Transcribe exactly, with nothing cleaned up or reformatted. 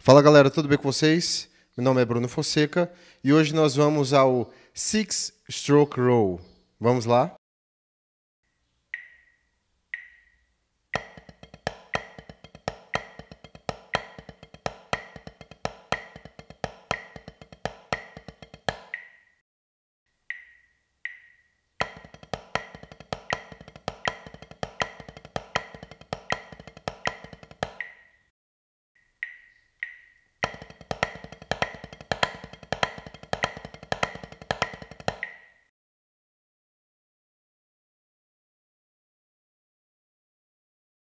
Fala galera, tudo bem com vocês? Meu nome é Bruno Fonseca e hoje nós vamos ao Six Stroke Row. Vamos lá?